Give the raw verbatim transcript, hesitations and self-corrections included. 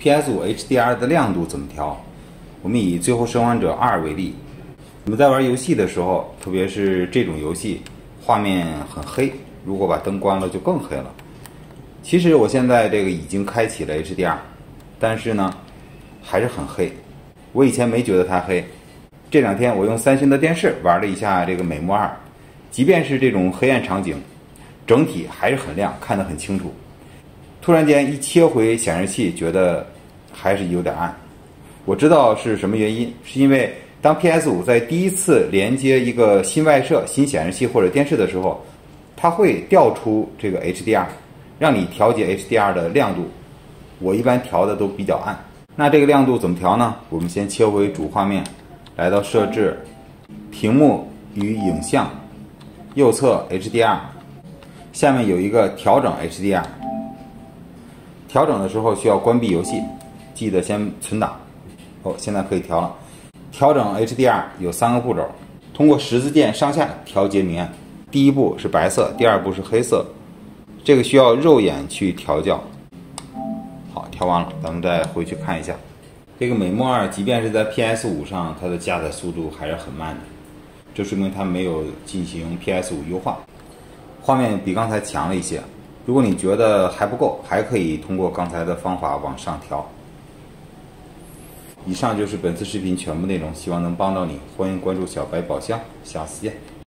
P S 五 H D R 的亮度怎么调？我们以《最后生还者二》为例，我们在玩游戏的时候，特别是这种游戏，画面很黑，如果把灯关了就更黑了。其实我现在这个已经开启了 H D R， 但是呢，还是很黑。我以前没觉得它黑，这两天我用三星的电视玩了一下这个美墨二，即便是这种黑暗场景，整体还是很亮，看得很清楚。突然间一切回显示器，觉得还是有点暗。我知道是什么原因，是因为当 P S 五 在第一次连接一个新外设、新显示器或者电视的时候，它会调出这个 H D R， 让你调节 H D R 的亮度。我一般调的都比较暗。那这个亮度怎么调呢？我们先切回主画面，来到设置、屏幕与影像，右侧 H D R， 下面有一个调整 H D R。调整的时候需要关闭游戏，记得先存档。哦，现在可以调了。调整 H D R 有三个步骤，通过十字键上下调节明暗。第一步是白色，第二步是黑色，这个需要肉眼去调教。好，调完了，咱们再回去看一下。这个美墨二即便是在 P S 五 上，它的加载速度还是很慢的，这说明它没有进行 P S 五 优化，画面比刚才强了一些。如果你觉得还不够，还可以通过刚才的方法往上调。以上就是本次视频全部内容，希望能帮到你。欢迎关注小白宝箱，下次见。